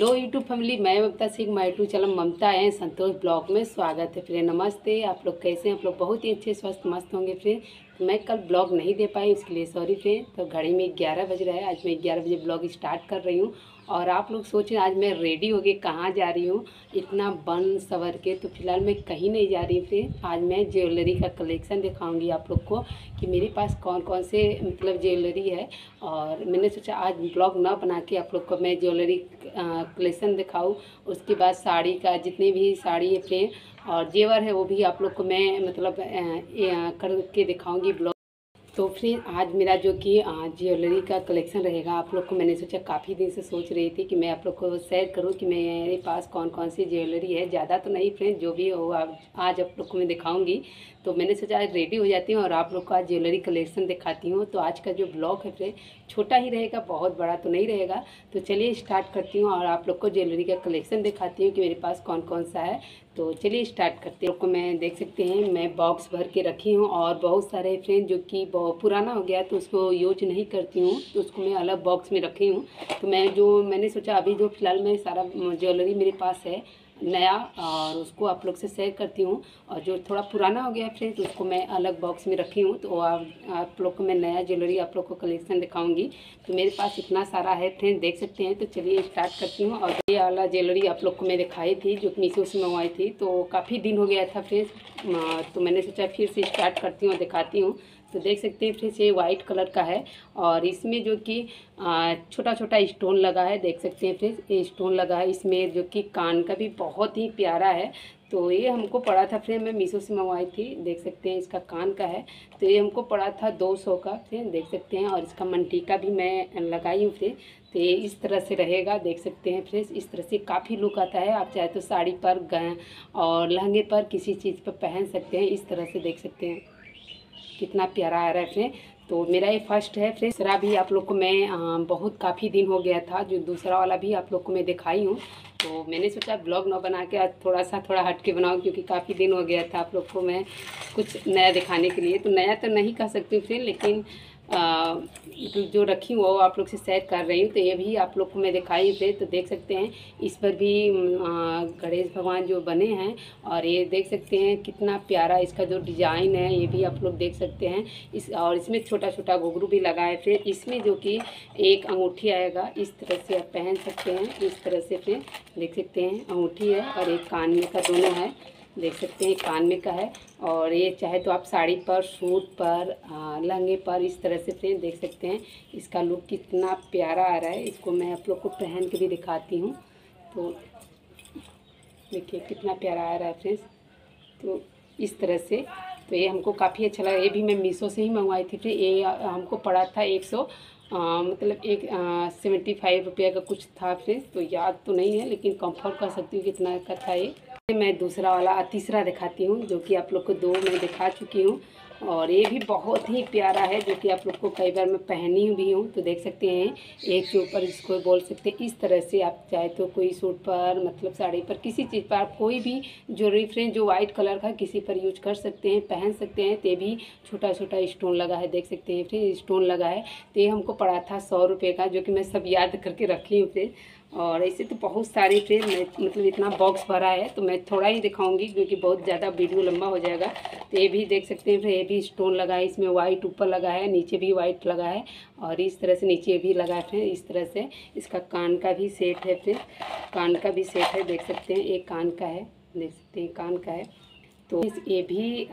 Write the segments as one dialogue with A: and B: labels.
A: Hello YouTube family, मैं Mamta Singh, my YouTube channel Mamta and Santosh blog में स्वागत है। फ्रेंड नमस्ते। आप लोग कैसे हैं? आप लोग बहुत ही अच्छे स्वस्थ मस्त होंगे। फ्रेंड तो मैं कल ब्लॉग नहीं दे पाई, उसके लिए सॉरी फ्रेंड। तो घड़ी में 11 बज रहा है। आज मैं 11 बजे ब्लॉग स्टार्ट कर रही हूँ। और आप लोग सोचें आज मैं रेडी होके कहाँ जा रही हूँ इतना बन सवर के। तो फिलहाल मैं कहीं नहीं जा रही फ्रेंड। आज मैं ज्वेलरी का कलेक्शन दिखाऊंगी आप लोग को कि मेरे पास कौन कौन से ज्वेलरी है। और मैंने सोचा आज ब्लॉग ना बना के आप लोग को मैं ज्वेलरी कलेक्शन दिखाऊँ। उसके बाद साड़ी का जितने भी साड़ी है फ्रेंड और जेवर है वो भी आप लोग को मैं करके दिखाऊंगी ब्लॉग। तो फिर आज मेरा जो कि ज्वेलरी का कलेक्शन रहेगा आप लोग को मैंने सोचा काफ़ी दिन से सोच रही थी कि मैं आप लोग को शेयर करूं कि मेरे पास कौन कौन सी ज्वेलरी है। ज़्यादा तो नहीं फ्रेंड, जो भी हो आज आप लोग को मैं दिखाऊंगी। तो मैंने सोचा आज रेडी हो जाती हूँ और आप लोग को आज ज्वेलरी कलेक्शन दिखाती हूँ। तो आज का जो ब्लॉग है फ्रेंड छोटा ही रहेगा, बहुत बड़ा तो नहीं रहेगा। तो चलिए स्टार्ट करती हूँ और आप लोग को ज्वेलरी का कलेक्शन दिखाती हूँ कि मेरे पास कौन कौन सा है। तो चलिए स्टार्ट करते हैं। आपको मैं देख सकते हैं मैं बॉक्स भर के रखी हूँ और बहुत सारे फ्रेंड जो कि बहुत पुराना हो गया तो उसको यूज नहीं करती हूँ, तो उसको मैं अलग बॉक्स में रखी हूँ। तो मैंने सोचा अभी जो फ़िलहाल में सारा ज्वेलरी मेरे पास है नया और उसको आप लोग से शेयर करती हूँ। और जो थोड़ा पुराना हो गया है फ्रेंड उसको मैं अलग बॉक्स में रखी हूँ। तो आप लोग को मैं नया ज्वेलरी आप लोग को कलेक्शन दिखाऊंगी। तो मेरे पास इतना सारा है फ्रेंड, देख सकते हैं। तो चलिए स्टार्ट करती हूँ। और ये वाला ज्वेलरी आप लोग को मैं दिखाई थी जो मीशो से मंगवाई थी, तो काफ़ी दिन हो गया था फ्रेंड। तो मैंने सोचा फिर से स्टार्ट करती हूँ और दिखाती हूँ। तो देख सकते हैं फ्रेंड्स ये वाइट कलर का है और इसमें जो कि छोटा छोटा स्टोन लगा है, देख सकते हैं फ्रेंड्स ये स्टोन लगा है इसमें, जो कि कान का भी बहुत ही प्यारा है। तो ये हमको पड़ा था फ्रेंड, मैं मीशो से मंगवाई थी, देख सकते हैं इसका कान का है। तो ये हमको पड़ा था 200 का फ्रेंड, देख सकते हैं। और इसका मंटीका भी मैं लगाई हूँ फ्रेंड। तो ये इस तरह से रहेगा, देख सकते हैं फ्रेंड्स। इस तरह से काफ़ी लुक आता है। आप चाहे तो साड़ी पर और लहंगे पर किसी चीज़ पर पहन सकते हैं। इस तरह से देख सकते हैं कितना प्यारा आ रहा है फ्रेंड। तो मेरा ये फर्स्ट है फ्रेंड। दूसरा भी आप लोग को मैं बहुत काफ़ी दिन हो गया था, जो दूसरा वाला भी आप लोग को मैं दिखाई हूँ। तो मैंने सोचा ब्लॉग ना बना के आज थोड़ा हट के बनाऊँ, क्योंकि काफ़ी दिन हो गया था आप लोग को मैं कुछ नया दिखाने के लिए। तो नया तो नहीं कह सकती हूँ फ्रेंड, लेकिन जो रखी हूँ वो आप लोग से शेयर कर रही हूँ। तो ये भी आप लोग को मैं दिखाई थे। तो देख सकते हैं इस पर भी गणेश भगवान जो बने हैं और ये देख सकते हैं कितना प्यारा इसका जो डिज़ाइन है, ये भी आप लोग देख सकते हैं। और इसमें छोटा छोटा घुंघरू भी लगा है। फिर इसमें जो कि एक अंगूठी आएगा, इस तरह से आप पहन सकते हैं। इस तरह से फिर देख सकते हैं अंगूठी है और एक कान में का दोनों है, देख सकते हैं कान में का है। और ये चाहे तो आप साड़ी पर, सूट पर, लहंगे पर इस तरह से फ्रेंड देख सकते हैं। इसका लुक कितना प्यारा आ रहा है। इसको मैं आप लोग को पहन के भी दिखाती हूँ। तो देखिए कितना प्यारा आ रहा है फ्रेंड्स। तो इस तरह से तो ये हमको काफ़ी अच्छा लगा। ये भी मैं मीशो से ही मंगवाई थी। फिर ये हमको पड़ा था 100 75 रुपये का कुछ था फ्रेंड्स। तो याद तो नहीं है, लेकिन कंफर्म कर सकती हूँ कितना का था ये। मैं दूसरा वाला तीसरा दिखाती हूँ, जो कि आप लोग को 2 मैं दिखा चुकी हूँ। और ये भी बहुत ही प्यारा है, जो कि आप लोग को कई बार मैं पहनी भी हूँ। तो देख सकते हैं एक के ऊपर इसको बोल सकते हैं। इस तरह से आप चाहे तो कोई सूट पर साड़ी पर किसी चीज़ पर आप कोई भी ज्वेलरी फ्रेंड जो वाइट कलर का किसी पर यूज कर सकते हैं, पहन सकते हैं। तो भी छोटा छोटा स्टोन लगा है, देख सकते हैं फिर स्टोन लगा है। तो ये हमको पड़ा था 100 रुपये का, जो कि मैं सब याद करके रखी हूँ फिर। और ऐसे तो बहुत सारे फिर मैं इतना बॉक्स भरा है, तो मैं थोड़ा ही दिखाऊंगी क्योंकि बहुत ज़्यादा वीडियो लंबा हो जाएगा। तो ये भी देख सकते हैं फिर ये भी स्टोन लगा है, इसमें वाइट ऊपर लगा है, नीचे भी वाइट लगा है और इस तरह से नीचे भी लगा है फिर इस तरह से। इसका कान का भी सेट है, फिर कान का भी सेट है, देख सकते हैं एक कान का है, देख सकते हैं कान का है। तो ये भी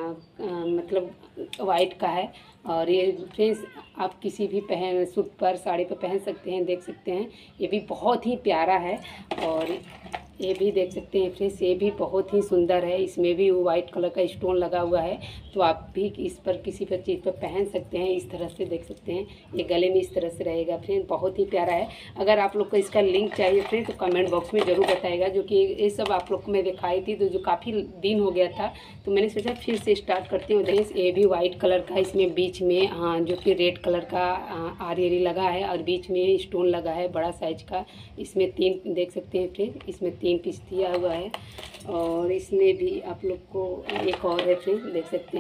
A: वाइट का है। और ये फ्रेंड्स आप किसी भी सूट पर, साड़ी पर पहन सकते हैं, देख सकते हैं ये भी बहुत ही प्यारा है। और ये भी देख सकते हैं फ्रेंड्स ये भी बहुत ही सुंदर है, इसमें भी वो वाइट कलर का स्टोन लगा हुआ है। तो आप भी इस पर किसी पर चीज़ पर पहन सकते हैं, इस तरह से देख सकते हैं। ये गले में इस तरह से रहेगा फ्रेंड, बहुत ही प्यारा है। अगर आप लोग को इसका लिंक चाहिए फ्रेंड तो कमेंट बॉक्स में ज़रूर बताएगा, जो कि ये सब आप लोग को मैं दिखाई थी तो जो काफ़ी दिन हो गया था। तो मैंने सोचा फिर से स्टार्ट करती हूँ। ये भी वाइट कलर का, इसमें बीच में जो कि रेड कलर का आरी लगा है और बीच में स्टोन लगा है बड़ा साइज का। इसमें 3 देख सकते हैं फ्रेंड, इसमें 3 पीस दिया हुआ है। और इसमें भी आप लोग को एक और है फ्रेंड, देख सकते हैं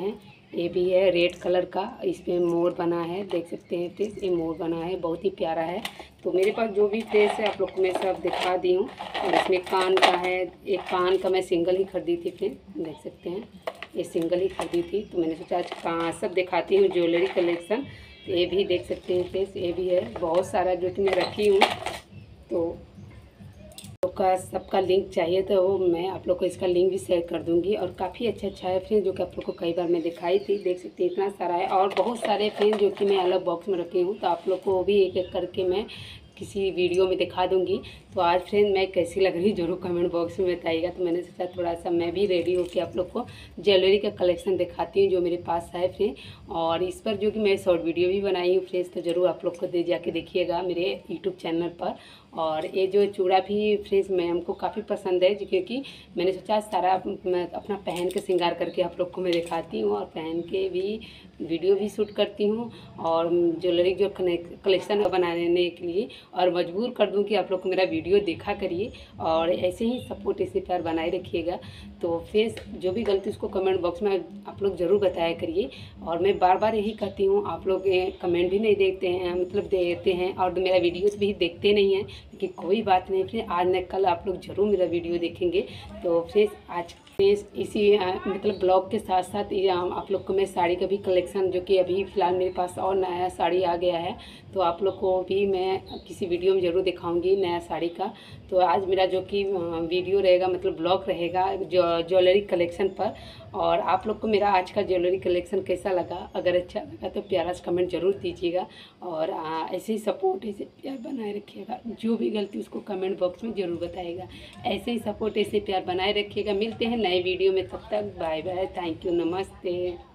A: ये भी है रेड कलर का, इस पर मोर बना है, देख सकते हैं फ्रेंड्स, ये मोर बना है, बहुत ही प्यारा है। तो मेरे पास जो भी फ्रेंड्स है आप लोग को मैं सब दिखा दी हूँ। और इसमें कान का है, एक कान का मैं सिंगल ही खरीदी थी फ्रेंड, देख सकते हैं ये सिंगल ही खरीदी थी। तो मैंने सोचा आज कहाँ सब दिखाती हूँ ज्वेलरी कलेक्शन। तो ये भी देख सकते हैं फ्रेंड्स, ये भी है, बहुत सारा जो कि मैं रखी हूँ। तो का सबका लिंक चाहिए तो वो मैं आप लोग को इसका लिंक भी शेयर कर दूंगी। और काफ़ी अच्छा है फ्रेंड, जो कि आप लोग को कई बार मैं दिखाई थी, देख सकते हैं इतना सारा है। और बहुत सारे फ्रेंड जो कि मैं अलग बॉक्स में रखी हूँ, तो आप लोग को भी एक एक करके मैं किसी वीडियो में दिखा दूंगी। तो आज फ्रेंड मैं कैसी लग रही जरूर कमेंट बॉक्स में बताइएगा। तो मैंने सोचा थोड़ा सा मैं भी रेडी होकर आप लोग को ज्वेलरी का कलेक्शन दिखाती हूँ जो मेरे पास है फ्रेंड। और इस पर जो कि मैं शॉर्ट वीडियो भी बनाई हूँ फ्रेंड्स, तो ज़रूर आप लोग को दे जाके देखिएगा मेरे यूट्यूब चैनल पर। और ये जो चूड़ा भी फ्रेंड्स मैं हमको काफ़ी पसंद है, क्योंकि मैंने सोचा सारा मैं अपना पहन के श्रृंगार करके आप लोग को मैं दिखाती हूँ और पहन के भी वीडियो भी शूट करती हूँ। और ज्वेलरी जो कलेक्शन बनाने के लिए और मजबूर कर दूँ कि आप लोग को मेरा वीडियो देखा करिए और ऐसे ही सपोर्ट ऐसे प्यार बनाए रखिएगा। तो फ्रेंड्स जो भी गलती उसको कमेंट बॉक्स में आप लोग ज़रूर बताया करिए। और मैं बार बार यही कहती हूँ, आप लोग कमेंट भी नहीं देखते हैं, मतलब देते हैं और मेरा वीडियोस भी देखते नहीं हैं, कि कोई बात नहीं, फिर आज न कल आप लोग ज़रूर मेरा वीडियो देखेंगे। तो फिर आज इसी मतलब ब्लॉग के साथ साथ आप लोग को मैं साड़ी का भी कलेक्शन, जो कि अभी फ़िलहाल मेरे पास और नया साड़ी आ गया है, तो आप लोग को भी मैं किसी वीडियो में ज़रूर दिखाऊंगी नया साड़ी का। तो आज मेरा जो कि वीडियो रहेगा, मतलब ब्लॉग रहेगा ज्वेलरी कलेक्शन पर। और आप लोग को मेरा आज का ज्वेलरी कलेक्शन कैसा लगा, अगर अच्छा लगा तो प्यारा सा कमेंट ज़रूर दीजिएगा। और ऐसे ही सपोर्ट, ऐसे प्यार बनाए रखिएगा। जो भी गलती उसको कमेंट बॉक्स में ज़रूर बताइएगा। ऐसे ही सपोर्ट, ऐसे प्यार बनाए रखिएगा। मिलते हैं नए वीडियो में, तब तक बाय बाय, थैंक यू, नमस्ते।